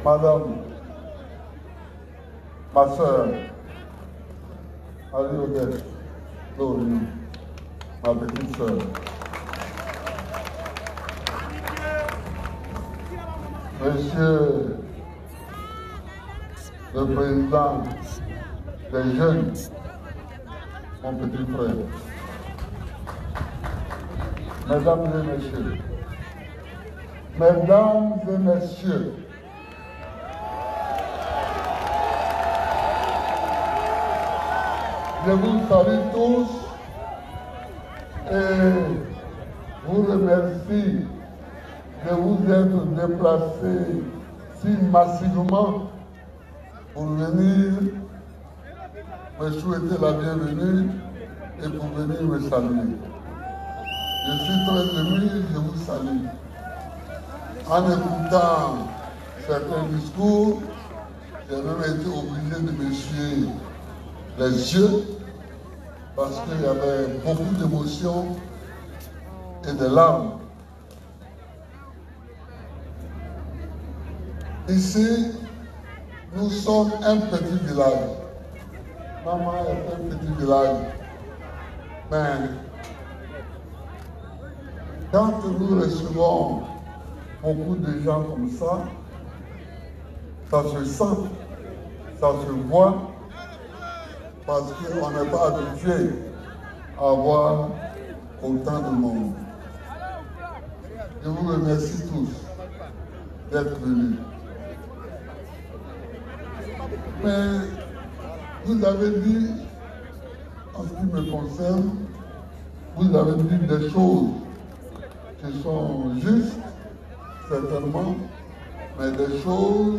Madame, ma soeur, Marie-Odette, Laurie, ma petite soeur. Monsieur le Président des jeunes, mon petit frère. Mesdames et messieurs, mesdames et messieurs, je vous salue tous et vous remercie de vous être déplacés si massivement pour venir me souhaiter la bienvenue et pour venir me saluer. Je suis très ému, je vous salue. En écoutant certains discours, j'ai même été obligé de m'essuyer les yeux parce qu'il y avait beaucoup d'émotions et de larmes. Ici, nous sommes un petit village. Maman est un petit village. Mais quand nous recevons beaucoup de gens comme ça se sent, ça se voit, parce qu'on n'est pas habitué à avoir autant de monde. Je vous remercie tous d'être venus. Mais vous avez dit, en ce qui me concerne, vous avez dit des choses qui sont justes, certainement, mais des choses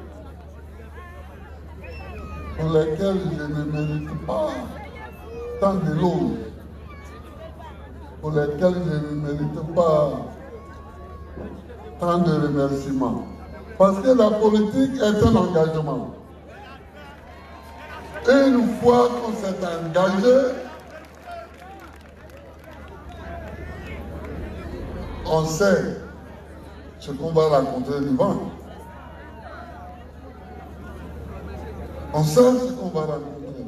pour lesquelles je ne mérite pas tant d'éloges, pour lesquelles je ne mérite pas tant de remerciements. Parce que la politique est un engagement. Et une fois qu'on s'est engagé, on sait ce qu'on va rencontrer devant. On sait ce qu'on va rencontrer.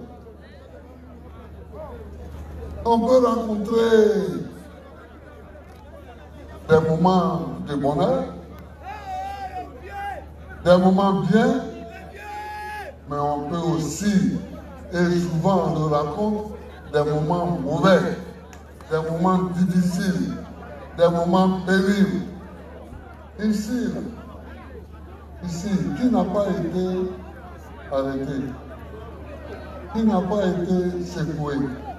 On peut rencontrer des moments de bonheur, des moments bien, mais on peut aussi, et souvent on le raconte, des moments mauvais, des moments difficiles, des moments pénibles. Ici, qui n'a pas été arrêté, qui n'a pas été secoué.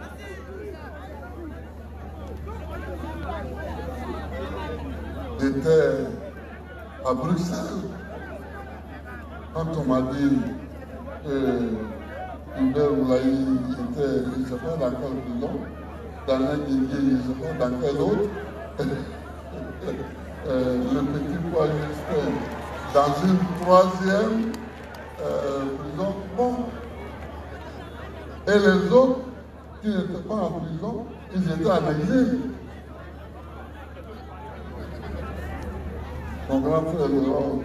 J'étais à Bruxelles quand on m'a dit que Hubert Oulaï était, je ne sais pas dans quelle prison, dans l'Indien, je ne sais pas dans quel autre, le petit poids Justin, dans une troisième prison. Bon. Et les autres qui n'étaient pas en prison, ils étaient en exil. Mon grand frère de autour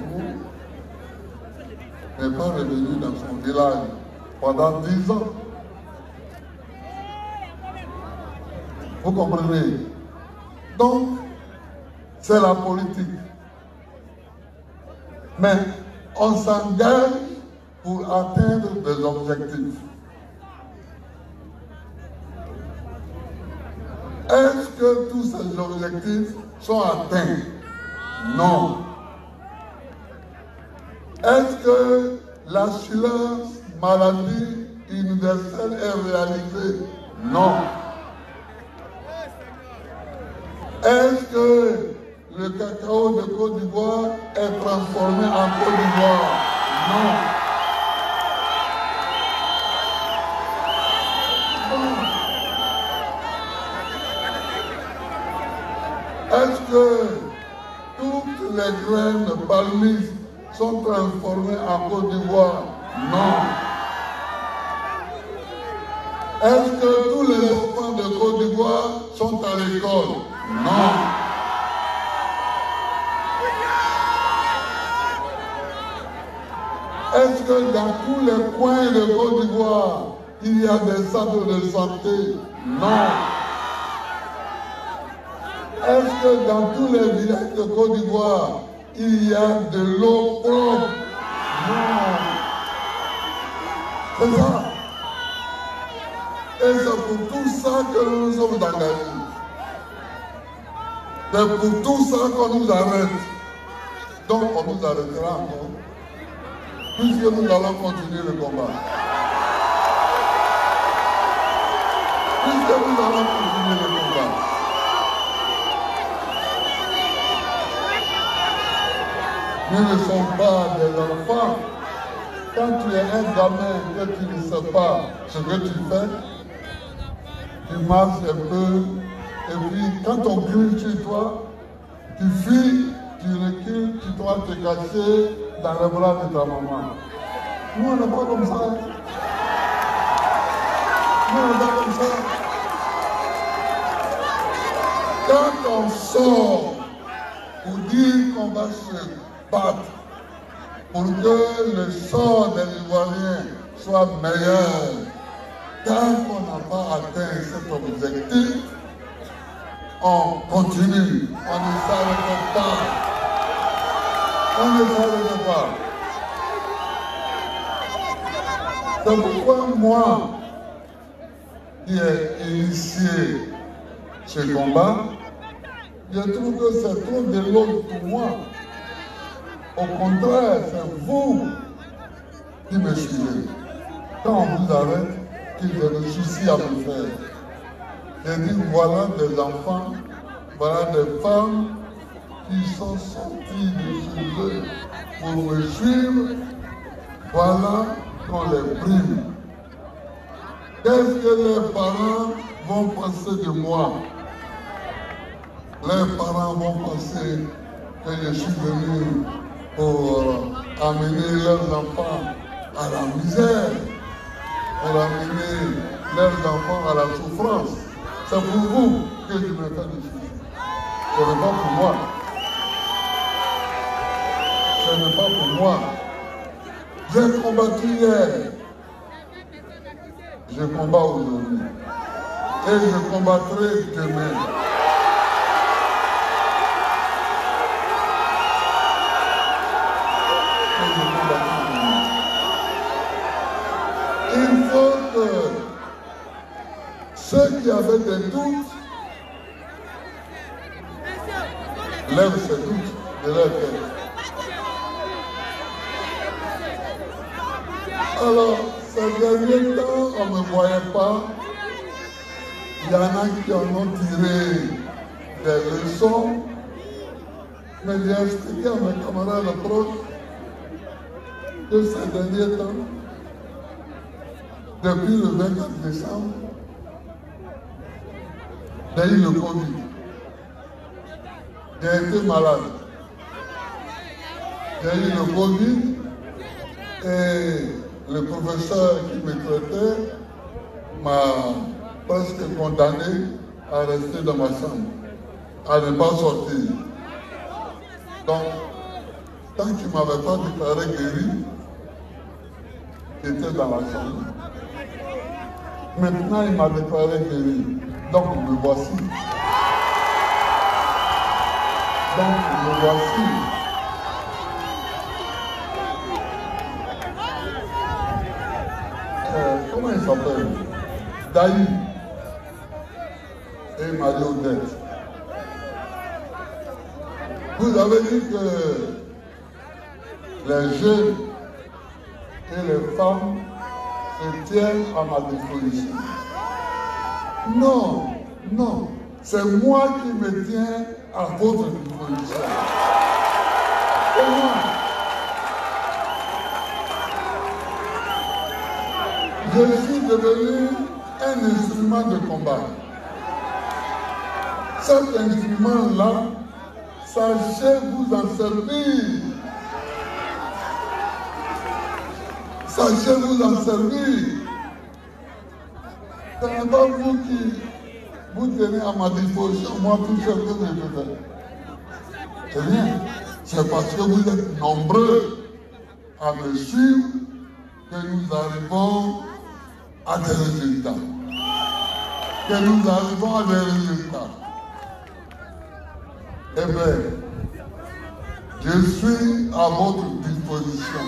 n'est pas revenu dans son village pendant 10 ans. Vous comprenez? Donc, c'est la politique. Mais on s'engage pour atteindre des objectifs. Est-ce que tous ces objectifs sont atteints? Non. Est-ce que l'assurance maladie universelle est réalisée? Non. Est-ce que le cacao de Côte d'Ivoire est transformé en Côte d'Ivoire? Non. Est-ce que toutes les graines de palmiste sont transformées en Côte d'Ivoire? Non. Est-ce que tous les enfants de Côte d'Ivoire sont à l'école? Non. Est-ce que dans tous les coins de Côte d'Ivoire, il y a des centres de santé? Non. Est-ce que dans tous les villages de Côte d'Ivoire, il y a de l'eau propre? Non. C'est ça. Et c'est pour tout ça que nous nous sommes engagés. C'est pour tout ça qu'on nous arrête. Donc on nous arrêtera encore. Puisque nous allons continuer le combat. Puisque nous allons continuer le combat. Nous ne sommes pas des enfants. Quand tu es un gamin que tu ne sais pas ce que tu fais, tu marches un peu, et puis quand on crie chez toi, tu fuis, tu recules, tu dois te cacher dans les bras de ta maman. Nous, on n'est pas comme ça. Nous, on n'est pas comme ça. Quand on sort pour dire qu'on va se battre, pour que le sort des Ivoiriens soit meilleur, tant qu'on n'a pas atteint cet objectif, on continue, on ne s'arrête pas. On ne s'arrête pas. C'est pourquoi moi, qui ai initié ce combat, je trouve que c'est trop de l'autre pour moi. Au contraire, c'est vous qui me suivez. Quand on vous arrête, qu'il y a des soucis à me faire. Je dis, voilà des enfants, voilà des femmes qui sont sortis de chez eux pour me suivre. Voilà qu'on les brime. Qu'est-ce que les parents vont penser de moi? Les parents vont penser que je suis venu pour amener leurs enfants à la misère, pour amener leurs enfants à la souffrance. C'est pour vous que je me fais des soucis. Ce n'est pas pour moi. Ce n'est pas pour moi. J'ai combattu hier. Je combats aujourd'hui. Et je combattrai demain. Il faut que ceux qui avaient des doutes lèvent ces doutes de leur tête. Alors, ces derniers temps, on ne me voyait pas. Il y en a qui en ont tiré des leçons. Mais j'ai expliqué à mes camarades proches que ces derniers temps, depuis le 24 décembre, j'ai eu le Covid. J'ai été malade. J'ai eu le Covid et le professeur qui me traitait m'a presque condamné à rester dans ma chambre, à ne pas sortir. Donc, tant qu'il ne m'avait pas déclaré guéri, j'étais dans la chambre. Maintenant, il m'a déclaré guéri. Donc, me voici. Donc, me voici. Comment il s'appelle? Daï et Marie-Odette. Vous avez dit que les jeunes et les femmes se tiennent à ma disposition. Non, non, c'est moi qui me tiens à votre disposition. C'est moi. Je suis devenu un instrument de combat. Cet instrument-là, sachez vous en servir. Sachez vous en servir. Ce n'est pas vous qui vous tenez à ma disposition, moi tout ce que je peux faire. C'est rien. C'est parce que vous êtes nombreux à me suivre que nous arrivons à des résultats. Que nous arrivons à des résultats. Eh bien, je suis à votre disposition.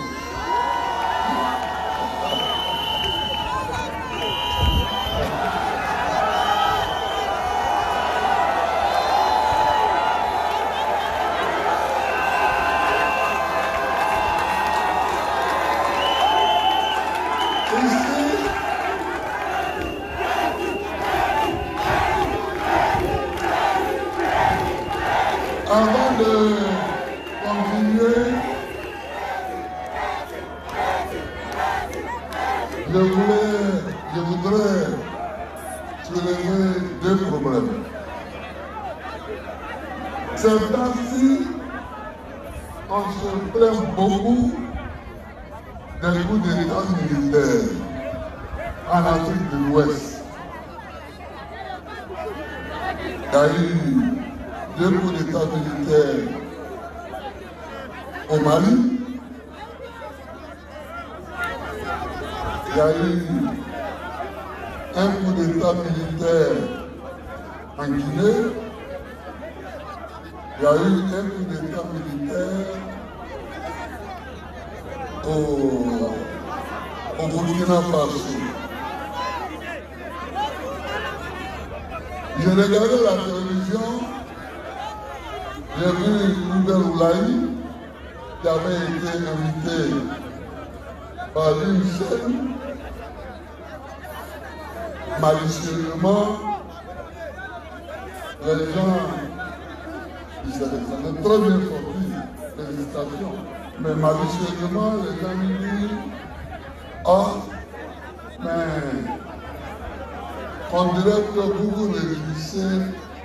Avant de continuer, je voudrais soulever deux problèmes. Ces temps-ci, on se plaint beaucoup des coups d'État militaires en Afrique de l'Ouest. Il y a eu deux coups d'État militaires au Mali. Il y a eu un coup d'État militaire en Guinée. Il y a eu un coup d'État militaire au Burkina Faso. J'ai regardé la télévision. J'ai vu Nouvelle Oulaï qui avait été invité par une chaîne malicieusement. Les gens, ils s'en est très bien sorti, félicitations. Mais malicieusement, les gens me disent, ah, mais on dirait que vous réjouissez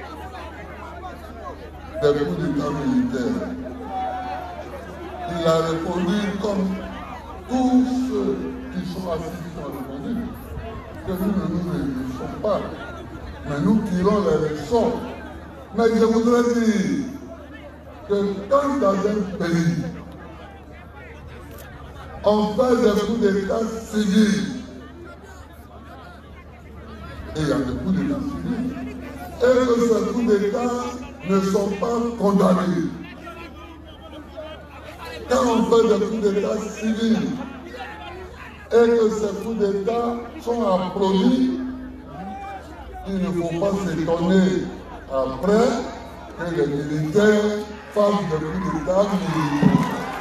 des coups d'État militaires. Il a répondu comme tous ceux qui sont assis ont répondu, que nous ne nous réjouissons pas, mais nous tirons les leçons. Mais je voudrais dire que quand dans un pays, on fait des coups d'État civils, et il y a des coups d'État civils, et que ces coups d'État ne sont pas condamnés. Quand on fait des coups d'État civils et que ces coups d'État sont applaudis, il ne faut pas s'étonner après que les militaires fassent des coups d'État militaires.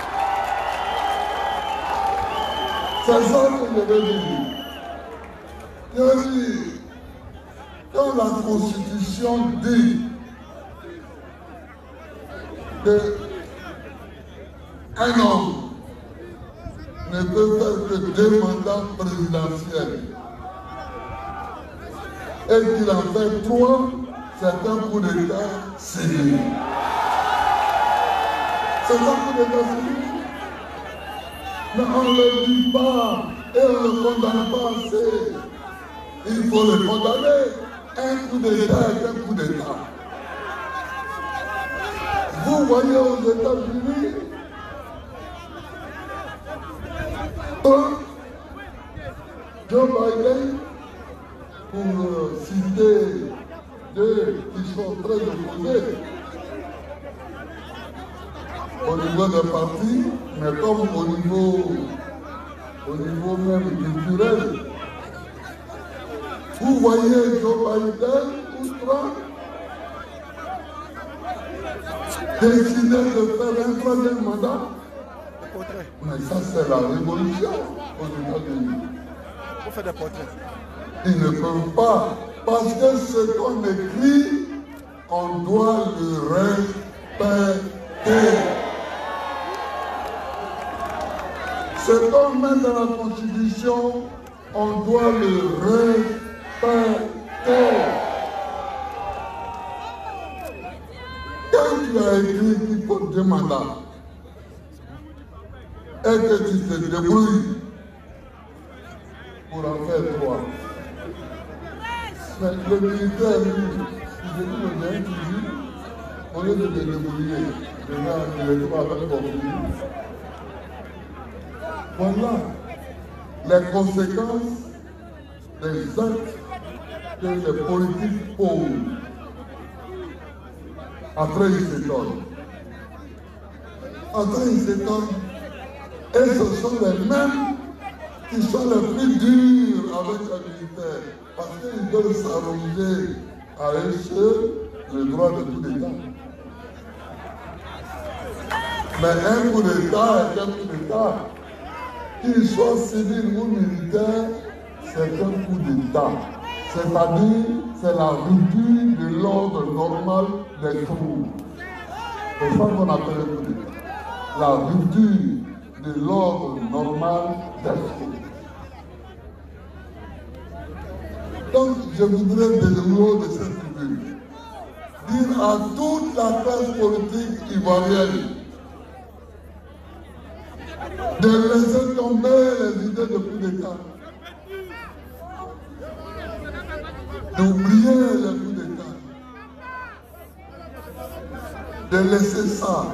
C'est ça que je veux dire. Je veux dire, quand la Constitution dit qu'un homme ne peut faire que 2 mandats présidentiels et qu'il en fait 3, c'est un coup d'État civil. C'est un coup d'État civil. Mais on ne le dit pas et on ne le condamne pas assez. Il faut le condamner. Un coup d'État est un coup d'État. Vous voyez aux États-Unis, Joe Biden, pour citer deux qui sont très opposés au niveau des partis, mais comme au niveau même culturel. Vous voyez Joe Biden ou Trump décider de faire un 3e mandat. Mais ça, c'est la révolution aux États-Unis. Vous faites des portraits. Ils ne peuvent pas, parce que ce qu'on écrit, on doit le respecter. Ce qu'on met dans la Constitution, on doit le respecter. Quand tu as écrit qu'il faut 2 mandats, et que tu te débrouilles pour en faire 3. Mais le militaire, lui, il dit le bien toujours, au lieu de te débrouiller, maintenant il est pas avec ton fusil. Voilà les conséquences des actes que les politiques posent. Après, ils s'étonnent. Après, ils s'étonnent. Et ce sont les mêmes qui sont les plus durs avec les militaires. Parce qu'ils veulent s'arroger à eux seuls le droit de coup d'État. Mais un coup d'État est un coup d'État. Qu'il soit civil ou militaire, c'est un coup d'État. C'est-à-dire, c'est la rupture de l'ordre normal des troupes. C'est ça qu'on appelle un coup d'État. La rupture de l'ordre normal des troupes. Donc, je voudrais de nouveau de cette tribune dire à toute la classe politique ivoirienne de laisser tomber les idées de coup d'État, d'oublier les coups d'État, de laisser ça,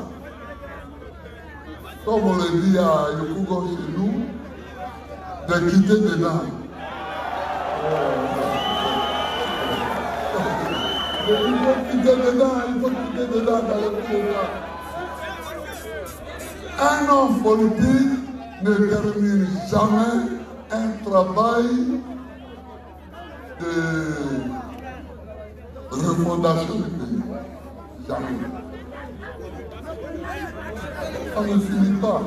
comme on le dit à Yokougo chez nous, de quitter dedans. Il faut quitter dedans dans le coup d'État. Un homme politique ne termine jamais un travail de refondation du pays. Jamais. Ça ne finit pas.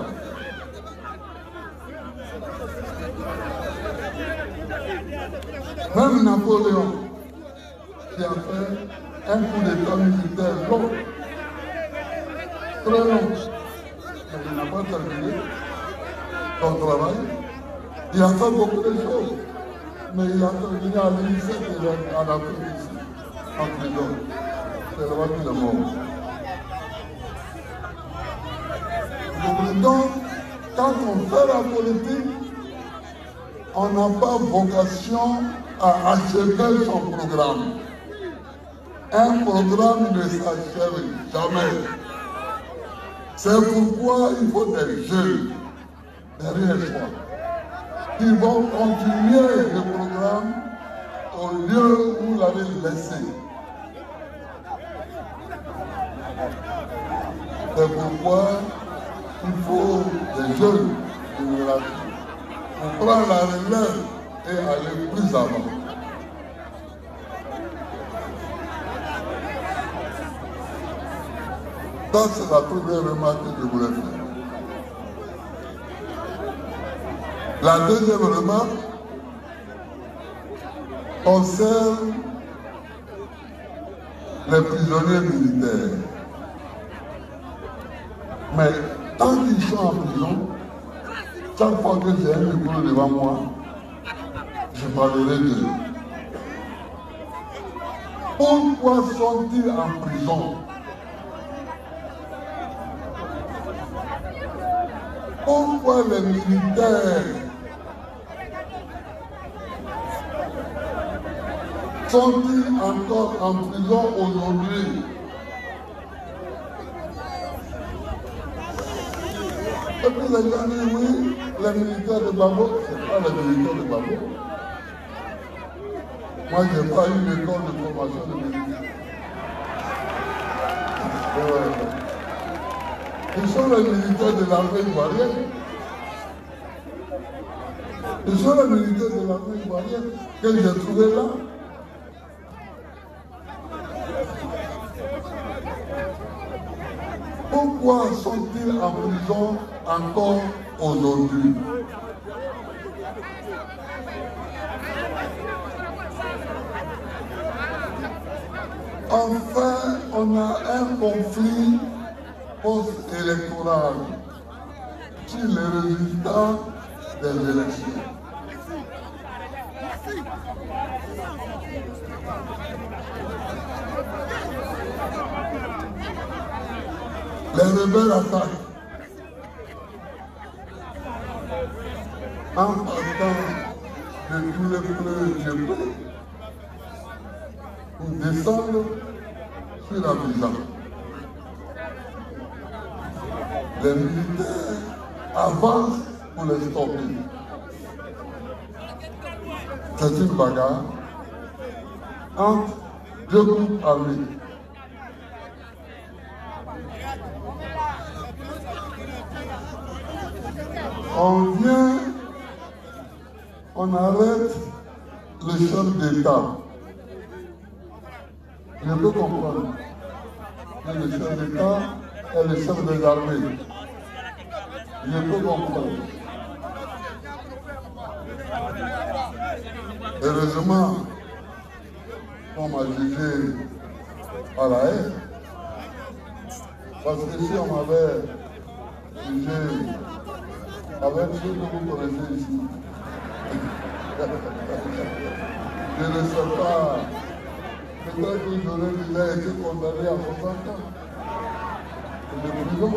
Même Napoléon, qui a fait un coup d'État militaire long, très long, mais il n'a pas terminé son travail. Il a fait beaucoup de choses, mais il a terminé à l'INSEE et à l'Afrique ici, en prison. C'est là-bas qu'il est mort. Donc, quand on fait la politique, on n'a pas vocation à achever son programme. Un programme ne s'achève jamais. C'est pourquoi il faut des jeunes derrière soi qui vont continuer le programme au lieu où vous l'avez laissé. C'est pourquoi il faut des jeunes générations pour prendre la relève et aller plus avant. Ça, c'est la première remarque que je voulais faire. La deuxième remarque concerne les prisonniers militaires. Mais tant qu'ils sont en prison, chaque fois que j'ai un micro devant moi, je parlerai d'eux. Pourquoi sont-ils en prison? Pourquoi les militaires sont-ils encore en prison aujourd'hui? Et puis les gens disent oui, les militaires de Babo, ce n'est pas les militaires de Babo. Moi, je n'ai pas eu une école de formation de militaires. Ils sont les militaires de l'armée ivoirienne. Ils sont les militaires de l'armée ivoirienne que j'ai trouvés là. Pourquoi sont-ils en prison encore aujourd'hui? Enfin, on a un conflit post-électoral sur les résultats des élections. Les rebelles attaquent en partant de tous les fleuves pour descendre sur la Abidjan. Les militaires avancent pour les stopper. C'est une bagarre entre deux groupes armés. On vient, on arrête le chef d'État. Je peux comprendre. Et le chef d'État est le chef des armées. Je peux comprendre. Heureusement, on m'a jugé à la haine. Parce que si on m'avait jugé avec ceux que vous connaissez ici, je ne sais pas, peut-être que j'aurais déjà été condamné à 60 ans de prison.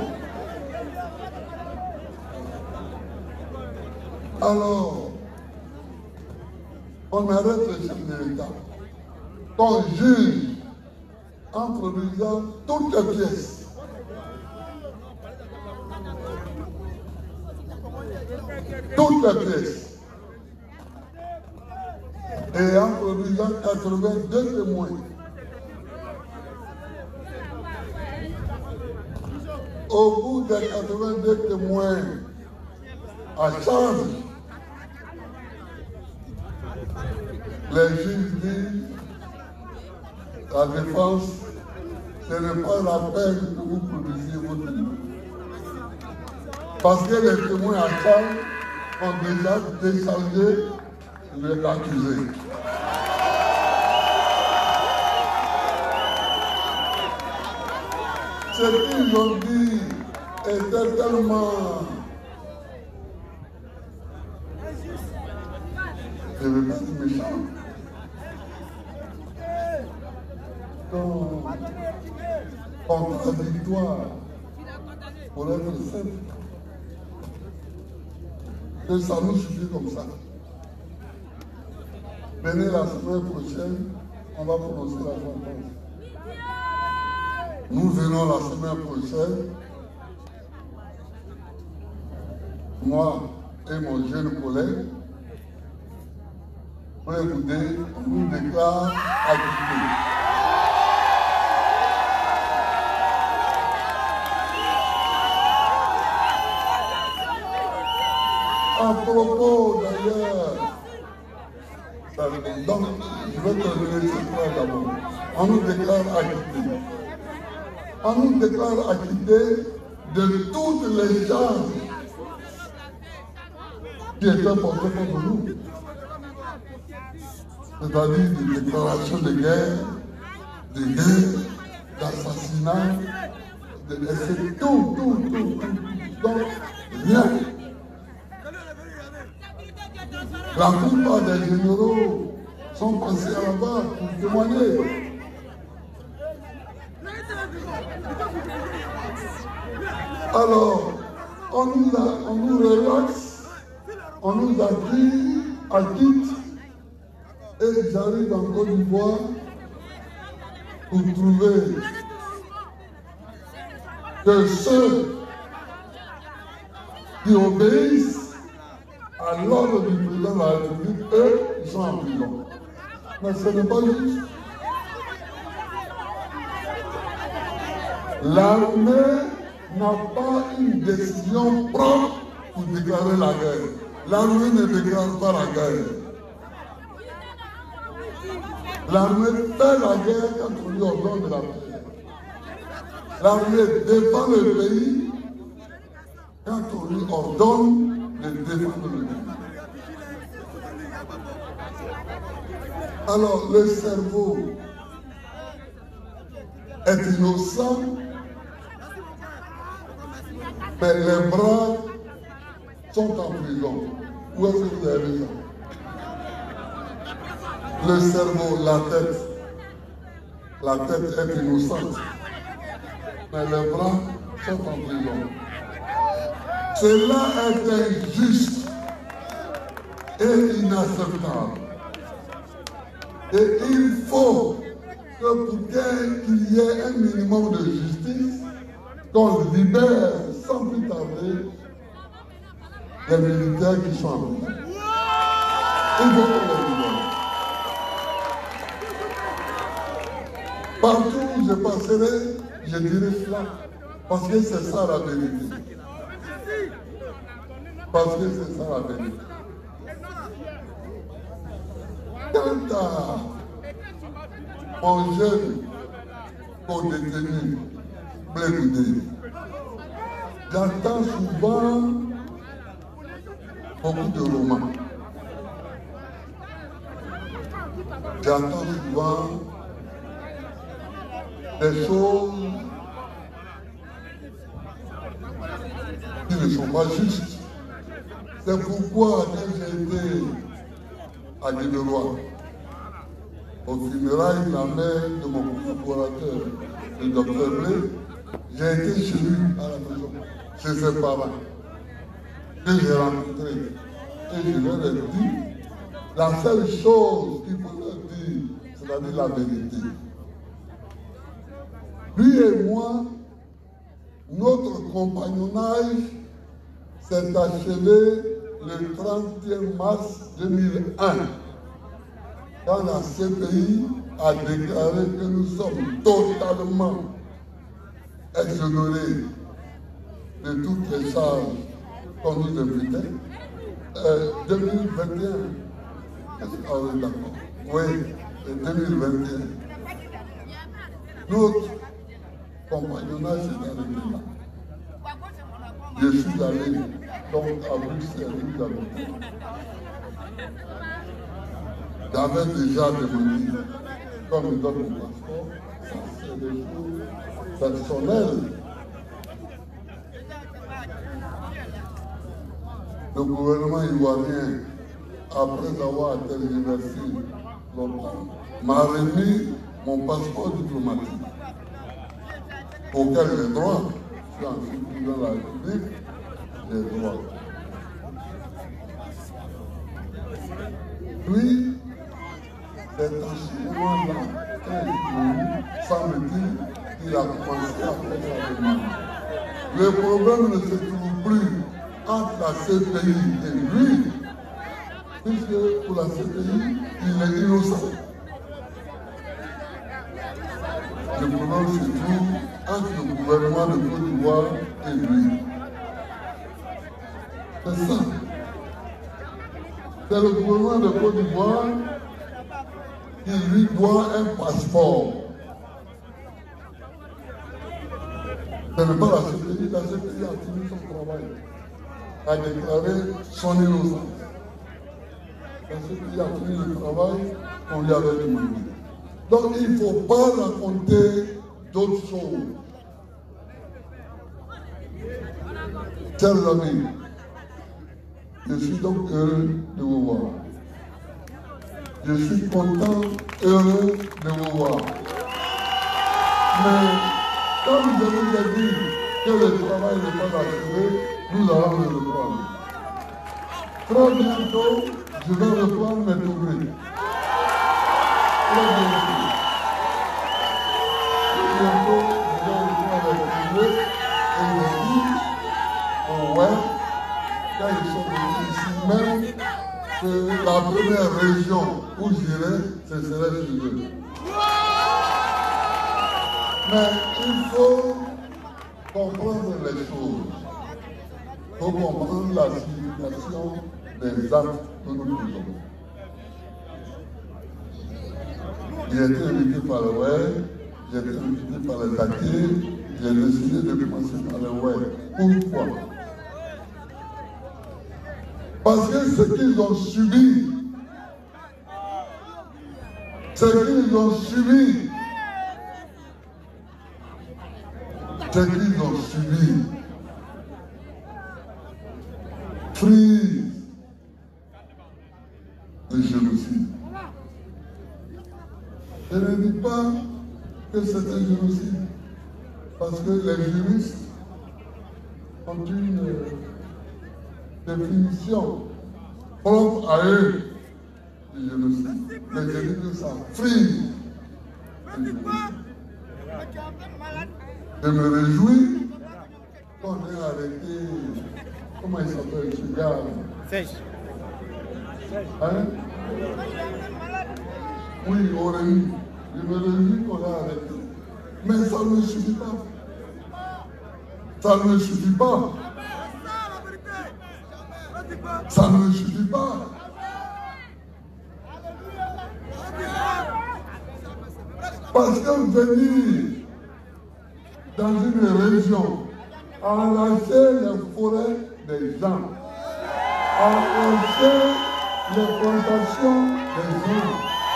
Alors, on arrête le chef de l'État, qu'on juge en produisant toutes les pièces. Toutes les pièces. Et en produisant 82 témoins. Au bout des 82 témoins à charge, les juges disent la défense, ce n'est pas la peine que vous produisiez votre témoin. Parce que les témoins à charge ont déjà déchargé l'accusé. Ce qu'ils ont dit était tellement... Je ne veux pas être méchant. Contradictoire pour être simple. Que ça nous suffit comme ça. Venez la semaine prochaine, on va prononcer la sentence. Nous venons la semaine prochaine, moi et mon jeune collègue, pour écouter, on nous déclare acquittés. À propos d'ailleurs, donc je vais terminer ce point d'abord. On nous déclare acquittés. On nous déclare acquittés de toutes les charges qui étaient portées contre nous. C'est-à-dire des déclarations de guerre, d'assassinat, c'est tout. Donc, rien. La plupart des généraux sont passés à la barre pour témoigner. Alors, on nous relaxe, on nous a dit à quitte, et j'arrive en Côte d'Ivoire pour trouver que ceux qui obéissent à l'ordre du président de la République, eux, ils sont en prison. Mais ce n'est pas juste. L'armée n'a pas une décision propre pour déclarer la guerre. L'armée ne déclare pas la guerre. L'armée fait la guerre quand on lui ordonne de la paix. L'armée défend le pays quand on lui ordonne de défendre le pays. Alors, le cerveau est innocent, mais les bras sont en prison. Où est-ce que vous avez vu ça? Le cerveau, la tête est innocente, mais les bras sont en prison. Cela est injuste et inacceptable. Et il faut que pour qu'il y ait un minimum de justice, qu'on libère sans plus tarder les militaires qui sont en prison. Il faut qu'on les libère. Partout où je passerai, je dirai cela. Parce que c'est ça la vérité. Parce que c'est ça la vérité. Quant à mon jeune co-détenu, Blé-Goudé, j'entends souvent beaucoup de romans. J'entends souvent des choses qui ne sont pas justes. C'est pourquoi quand j'ai été à Guédelois, au funérailles de la mère de mon collaborateur, le docteur Blé, j'ai été chez lui à la maison, chez ses parents, que j'ai rencontré. Et je leur ai dit, la seule chose qu'il faut leur dire, c'est-à-dire la vérité. Lui et moi, notre compagnonnage s'est achevé le 31 mars 2001, quand la CPI a déclaré que nous sommes totalement exonérés de toutes les charges qu'on nous imputait. 2021, ah oui, d'accord. Oui, 2021. Notre compagnonnage s'est arrêté là. Je suis allé donc à Bruxelles, j'avais déjà demandé, comme il donne mon passeport, ça c'est des choses personnelles. Le gouvernement ivoirien, après avoir tergiversé longtemps, m'a remis mon passeport diplomatique, auquel j'ai droit. Je suis ensuite dans la République, j'ai droit. Puis, c'est à ce moment-là, quand il est venu, semble-t-il, il a commencé à faire sa demande. Le problème ne se trouve plus entre la CPI et lui, puisque pour la CPI, il est innocent. Le problème se trouve entre le gouvernement de Côte d'Ivoire et lui. C'est ça. C'est le gouvernement de Côte d'Ivoire qui lui doit un passeport. Ce n'est pas la CPI. La CPI a fini son travail, a déclaré son innocence. La CPI a fini le travail qu'on lui avait demandé. Donc il ne faut pas raconter d'autres choses. Chers amis, je suis donc heureux de vous voir. Je suis content, heureux de vous voir. Mais comme je vous ai dit que le travail n'est pas achevé, nous allons le reprendre. Très bientôt, je vais reprendre mes tournées. Très bientôt. Très bientôt, je vais reprendre mes tournées et je dis, oh ouais, quand ils sont venus ici même, que la première région où j'irai, ce serait chez eux. Mais il faut comprendre les choses. Il faut comprendre la signification des actes que nous faisons. J'ai été invité par le web, j'ai été invité par les acquis, j'ai décidé de commencer par le web. Pourquoi? Parce que ce qu'ils ont subi, frise le génocide. Je ne dis pas que c'est un génocide, parce que les juristes ont une définition propre à eux du génocide. Mais je dis que ça frise le génocide. Je me réjouis qu'on ait arrêté Comment il s'appelle ce gars? Serge. Hein? Oui, Aurélie. Je me réjouis qu'on l'a arrêté. Mais ça ne suffit pas. Ça ne suffit pas. Ça ne suffit pas. Parce que venir dans une région, arracher les forêts des gens, arracher les plantations des gens,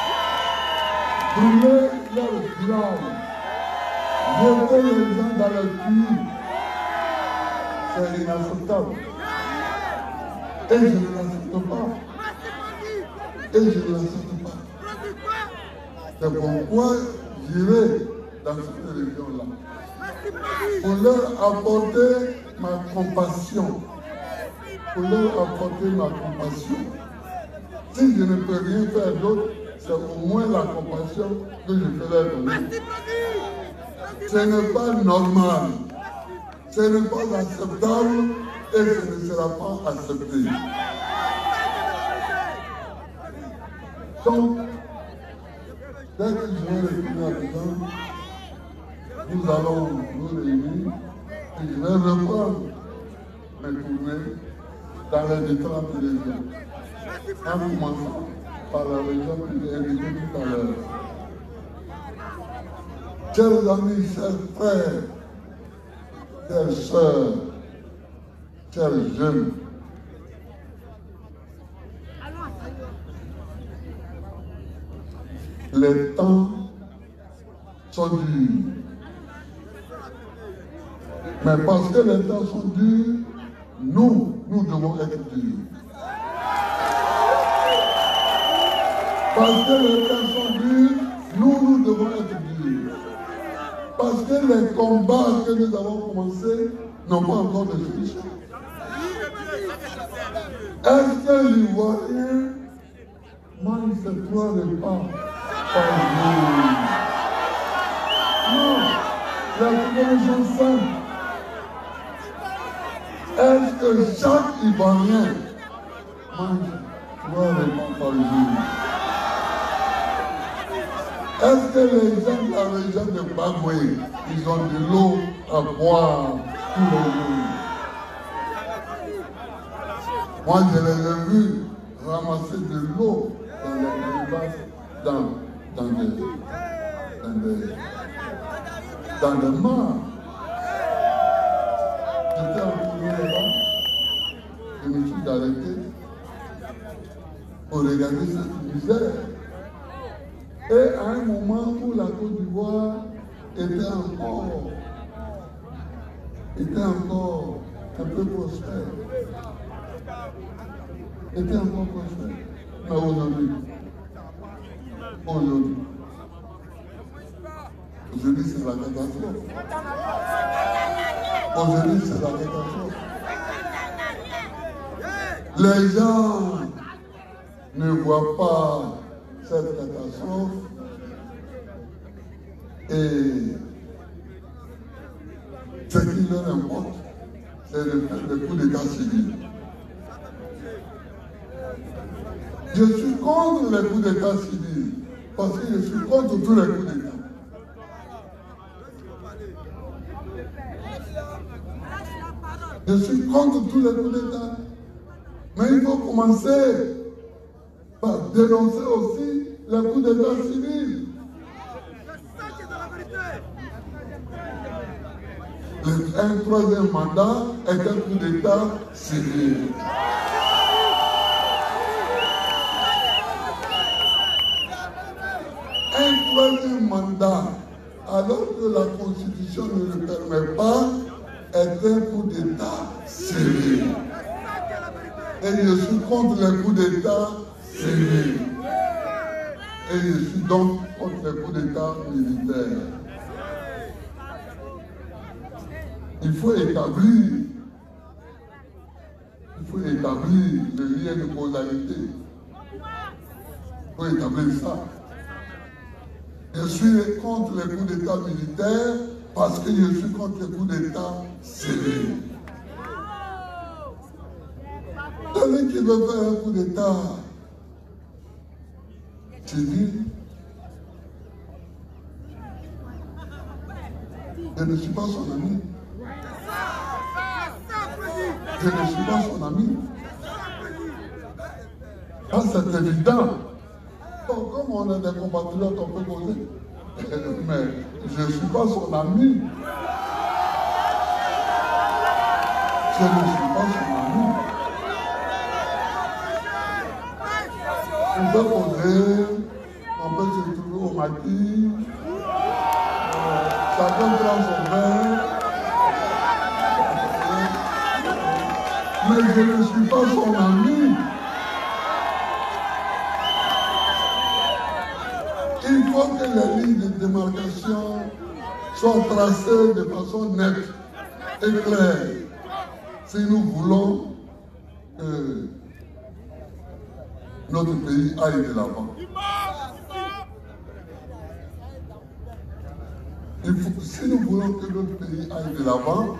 brûler leur village, jeter les gens dans le puits, c'est inacceptable. Et je ne l'accepte pas. Et je ne l'accepte pas. C'est pourquoi j'irai dans cette région-là pour leur apporter ma compassion. Pour leur apporter ma compassion. Si je ne peux rien faire d'autre, c'est au moins la compassion que je peux leur donner. Ce n'est pas normal. Ce n'est pas acceptable et ce ne sera pas accepté. Donc, dès que je vais retourner à présent, nous allons nous réunir et je vais reprendre mes tournées dans les différentes régions. En commençant par la région que j'ai indiquée tout à l'heure. Chers amis, chers frères, chères sœurs, chers jeunes, les temps sont durs. Mais parce que les temps sont durs, nous devons être durs. Parce que les temps sont durs, nous devons être durs. Parce que les combats que nous avons commencés n'ont pas encore de solution. Est-ce que l'Ivoirien mange ses 3 repas par jour? Non, la convention simple. Est-ce que chaque Ivoirien mange 3 repas par jour? Est-ce que les gens de la région de Bagoué, ils ont de l'eau à boire tous les jours? Moi, je les ai vus ramasser de l'eau dans les calebasses, dans des mares. J'étais en tournée là-bas, je me suis arrêté pour regarder cette misère. Et à un moment où la Côte d'Ivoire était encore un peu prospère. Mais aujourd'hui, c'est la catastrophe. Aujourd'hui, c'est la catastrophe. Les gens ne voient pas cette catastrophe et ce qui leur importe, c'est le coup d'état civil. Je suis contre les coups d'état civils parce que je suis contre tous les coups d'état. Je suis contre tous les coups d'état. Mais il faut commencer par dénoncer aussi les coups d'état civils. Un troisième mandat est un coup d'état civil. Un troisième mandat, alors que la Constitution ne le permet pas, est un coup d'état civil. Et je suis contre les coups d'état civils. Et je suis donc contre les coups d'état militaires. Il faut établir le lien de causalité. Il faut établir ça. Je suis contre les coups d'état militaires parce que je suis contre les coups d'état civils. Celui qui veut faire un coup d'État, je dis, je ne suis pas son ami. Je ne suis pas son ami. Ça, c'est évident. Bon, comme on est des compatriotes, on peut causer. Mais je ne suis pas son ami. Je ne suis pas son ami. On peut causer, on peut se trouver au maquis, chacun prend son verre. Mais je ne suis pas son ami. Il faut que les lignes de démarcation soient tracées de façon nette et claire si nous voulons que notre pays aille de l'avant. Si nous voulons que notre pays aille de l'avant,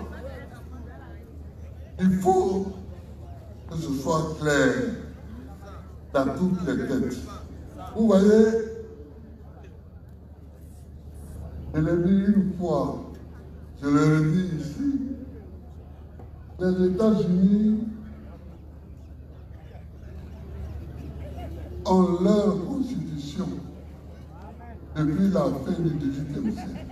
il faut que ce soit clair dans toutes les têtes. Vous voyez, je l'ai dit une fois, je le redis ici, les États-Unis ont leur constitution depuis la fin du XVIIIe siècle.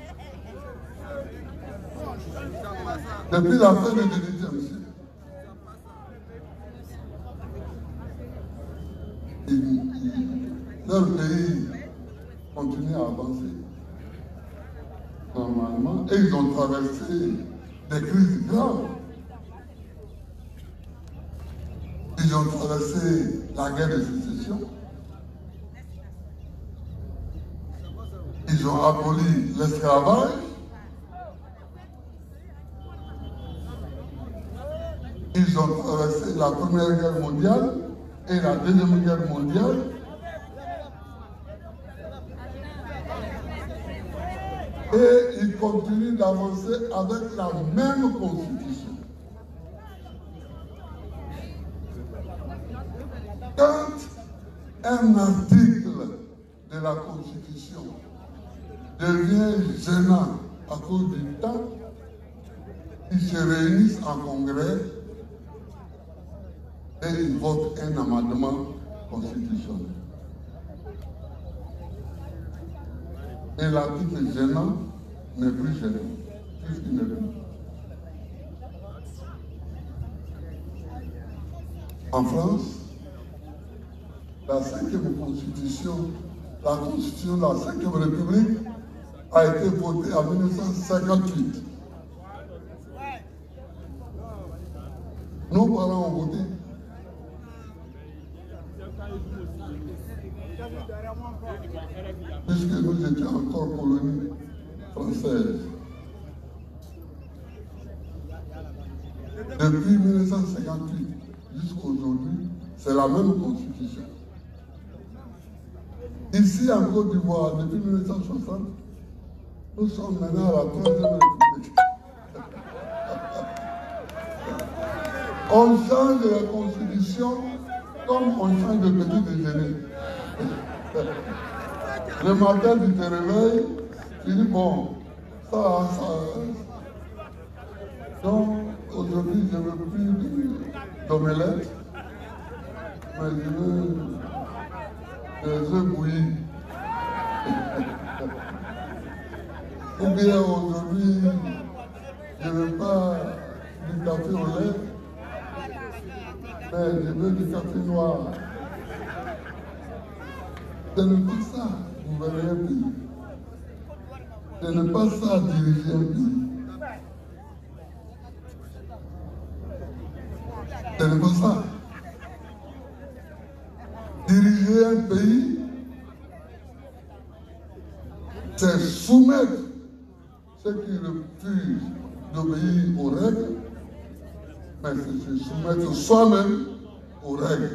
Depuis la fin du XVIIIe siècle. Leur pays continue à avancer normalement et ils ont traversé des crises graves. Ils ont traversé la guerre de sécession. Ils ont aboli l'esclavage. Ils ont traversé la Première Guerre mondiale et la Deuxième Guerre mondiale. Et ils continuent d'avancer avec la même constitution. Quand un article de la constitution devient gênant à cause du temps, ils se réunissent en congrès et ils votent un amendement constitutionnel. Et l'article gênant n'est plus gênant, puisqu'il n'est plus. En France, la 5e constitution, la constitution de la 5e République a été votée en 1958. Nos parents ont voté. Puisque nous étions encore colonie française. Depuis 1958 jusqu'à aujourd'hui, c'est la même constitution. Ici en Côte d'Ivoire, depuis 1960, nous sommes maintenant à la 3e République. On change de la constitution comme on change de petit déjeuner. Le matin, tu te réveilles, tu dis bon, ça. Donc, aujourd'hui, je ne veux plus d'omelette, mais je veux des œufs bouillis. Ou bien aujourd'hui, je ne veux pas du café au lait, mais je veux du café noir. Ce n'est pas ça, gouverner un pays. Ce n'est pas ça, diriger un pays. Ce n'est pas ça. Diriger un pays, c'est soumettre ceux qui refusent d'obéir aux règles, mais c'est se soumettre soi-même aux règles.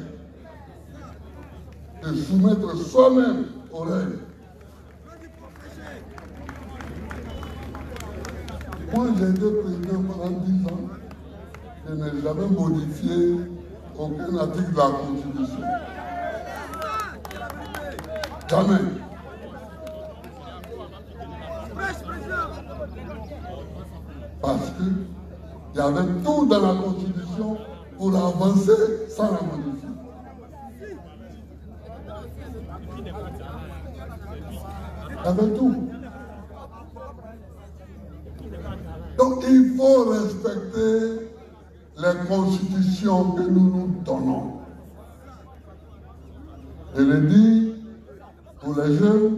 De soumettre soi-même aux règles. Moi, j'ai été président pendant 10 ans. Je n'ai jamais modifié aucun article de la Constitution. Jamais. Parce qu'il y avait tout dans la Constitution pour avancer sans la modifier. Il y avait tout. Donc il faut respecter les constitutions que nous nous donnons. Je le dis pour les jeunes,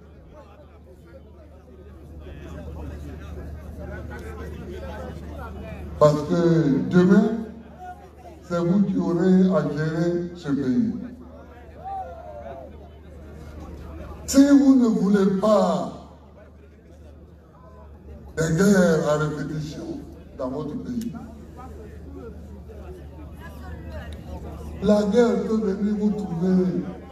parce que demain, c'est vous qui aurez à gérer ce pays. Si vous ne voulez pas des guerres à répétition dans votre pays, la guerre peut venir vous trouver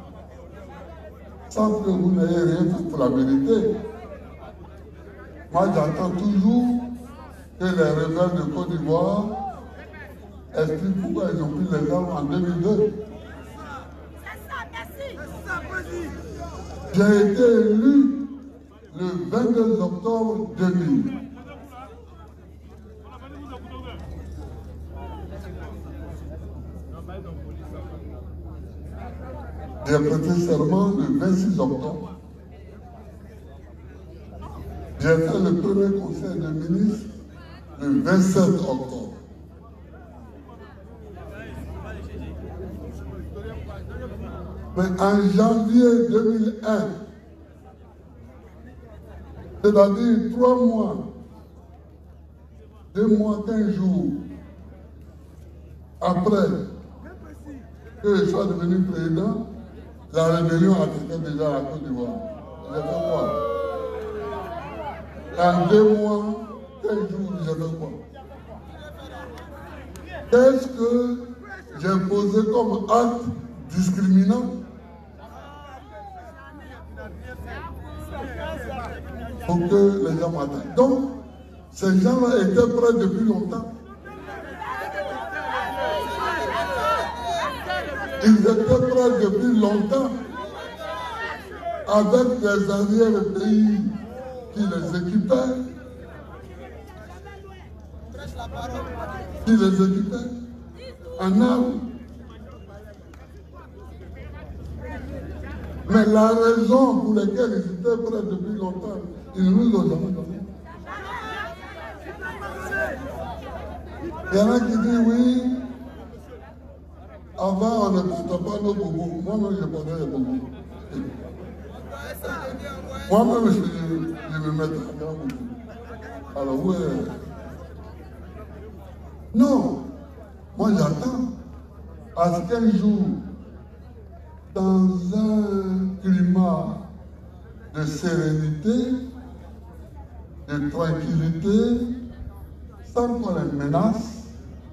sans que vous n'ayez rien fait pour la vérité. Moi, j'entends toujours que les rebelles de Côte d'Ivoire expliquent pourquoi ils ont pris les armes en 2002. J'ai été élu le 22 octobre 2000. J'ai prêté serment le 26 octobre. J'ai fait le premier conseil de ministres le 27 octobre. Mais en janvier 2001, c'est-à-dire 3 mois, 2 mois, 15 jours après que je sois devenu président, la rébellion attaquait déjà la Côte d'Ivoire. J'ai fait quoi? En 2 mois, 15 jours, j'ai fait quoi? Qu'est-ce que j'ai posé comme acte discriminant pour que les gens m'attaquent? Donc, ces gens-là étaient prêts depuis longtemps. Ils étaient prêts depuis longtemps avec des arrière-pays qui les équipaient. En armes. Mais la raison pour laquelle ils étaient prêts depuis longtemps, ils ne nous ont jamais donné. Il y en a qui disent oui, avant on ne portait pas nos bobos. Moi-même je portais les bobos. Moi-même je me mettais à grand bobo. Alors ouais. Non, moi j'attends à ce qu'un jour, dans un climat de sérénité, de tranquillité, sans qu'on les menace,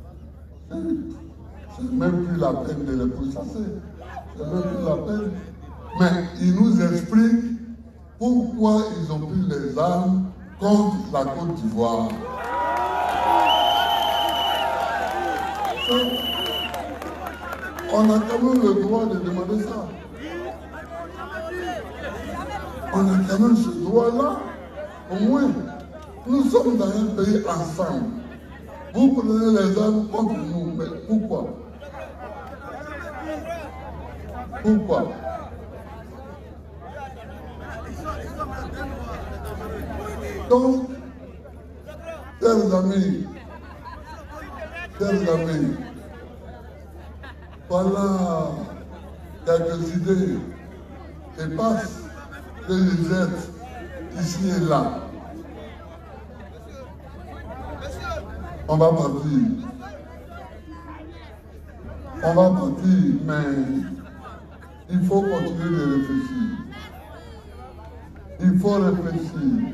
c'est même plus la peine de les pourchasser. C'est même plus la peine. Mais ils nous expliquent pourquoi ils ont pris les armes contre la Côte d'Ivoire. On a quand même le droit de demander ça. On a quand même ce droit-là. Au moins, nous sommes dans un pays ensemble. Vous prenez les armes contre nous, mais pourquoi? Pourquoi? Donc, chers amis, voilà quelques idées et passes que je jette ici et là. On va partir. On va partir, mais il faut continuer de réfléchir. Il faut réfléchir.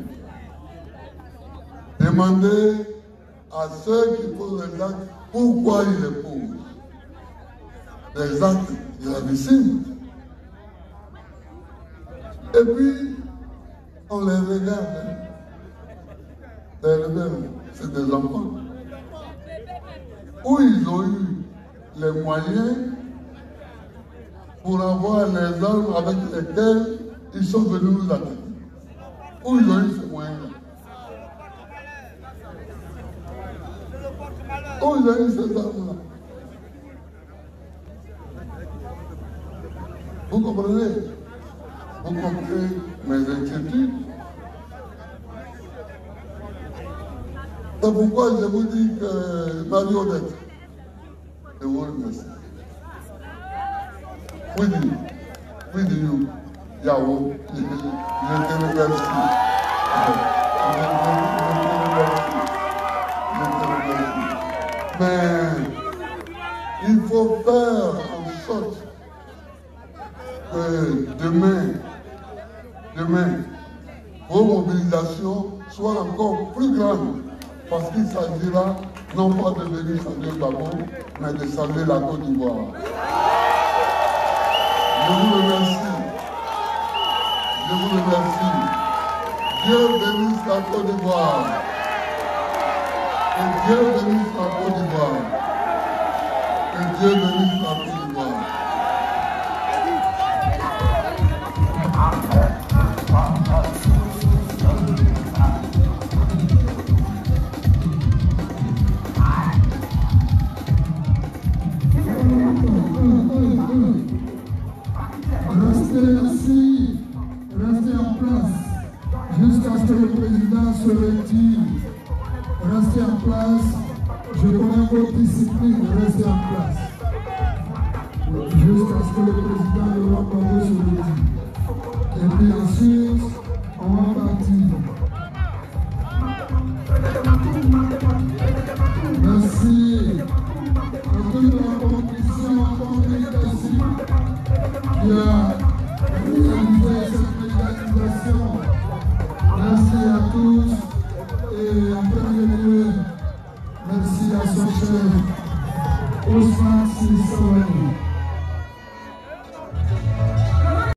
Demandez à ceux qui posent les actes pourquoi ils les posent. Les actes gravissimes. Et puis, on les regarde. Les rebelles, c'est des enfants. Où ils ont eu les moyens pour avoir les armes avec lesquelles ils sont venus nous attaquer. Où ils ont eu ces moyens-là? Où ils ont eu ces armes-là? Vous comprenez? Vous comprenez mes inquiétudes? C'est pourquoi je vous dis que Marie-Odette, je vous remercie. Oui, dis-nous, Yahoo, je te remercie. Mais il faut faire en sorte que demain, vos mobilisations soient encore plus grandes, parce qu'il s'agira non pas de venir saluer Gbagbo, mais de saluer la Côte d'Ivoire. Je vous remercie. Je vous remercie. Dieu bénisse la Côte d'Ivoire. Que Dieu bénisse la Côte d'Ivoire. Que Dieu bénisse la Côte d'Ivoire. Restez en place jusqu'à ce que le président se retire. Restez en place. Je connais votre discipline. Restez en place. Jusqu'à ce que le président de l'Ouagadougou se retire. Et puis ensuite, on va partir. Merci à toute la commission qui a réaliser cette médiatisation. Merci à tous et en premier lieu, merci à son chef Ousmane Sissoko.